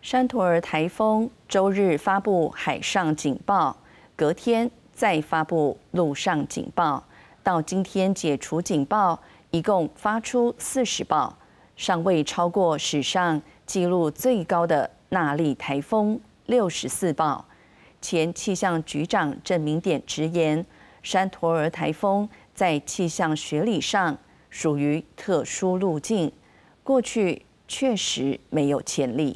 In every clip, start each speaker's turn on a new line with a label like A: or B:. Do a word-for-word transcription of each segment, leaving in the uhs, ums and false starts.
A: 山陀儿台风周日发布海上警报，隔天再发布陆上警报，到今天解除警报，一共发出四十报，尚未超过史上纪录最高的纳莉台风六十四报。前气象局长郑明典直言，山陀儿台风在气象学理上属于特殊路径，过去确实没有前例。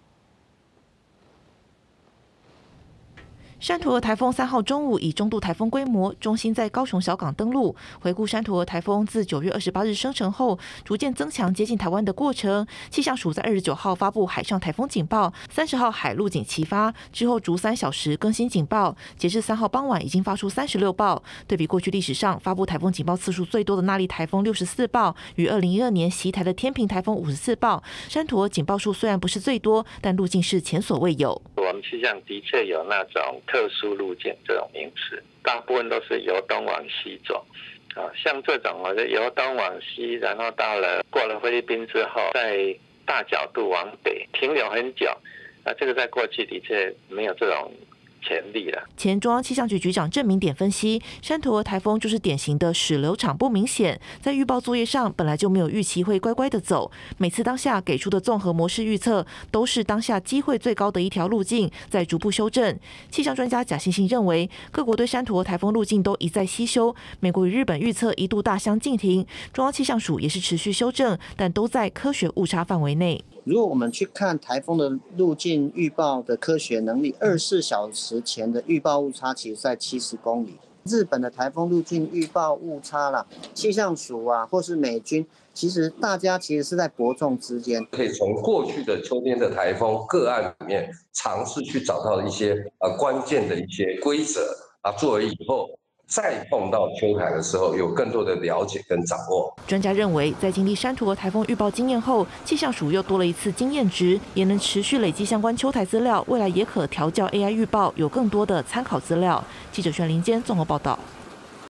B: 山陀儿台风三号中午以中度台风规模，中心在高雄小港登陆。回顾山陀儿台风自九月二十八日生成后，逐渐增强接近台湾的过程，气象署在二十九号发布海上台风警报，三十号海陆警齐发，之后逐三小时更新警报。截至三号傍晚，已经发出三十六报。对比过去历史上发布台风警报次数最多的纳莉台风六十四报，与二零一二年袭台的天平台风五十四报，山陀儿警报数虽然不是最多，但路径是前所未有。
C: 我们气象的确有那种特殊路径这种名词，大部分都是由东往西走，啊，像这种我就由东往西，然后到了过了菲律宾之后，再大角度往北停留很久，啊，这个在过去的确没有这种潜力了。
B: 前中央气象局局长郑明典分析，山陀儿台风就是典型的矢流场不明显，在预报作业上本来就没有预期会乖乖的走，每次当下给出的综合模式预测都是当下机会最高的一条路径，在逐步修正。气象专家贾欣欣认为，各国对山陀儿台风路径都一再西修，美国与日本预测一度大相径庭，中央气象署也是持续修正，但都在科学误差范围内。
D: 如果我们去看台风的路径预报的科学能力，二十四小时前的预报误差其实在七十公里。日本的台风路径预报误差啦，气象署啊，或是美军，其实大家其实是在伯仲之间。
E: 可以从过去的秋天的台风个案里面尝试去找到一些呃关键的一些规则啊，作为以后再碰到秋台的时候，有更多的了解跟掌握。
B: 专家认为，在经历山陀儿台风预报经验后，气象署又多了一次经验值，也能持续累积相关秋台资料，未来也可调校 A I 预报，有更多的参考资料。记者宣林坚综合报道。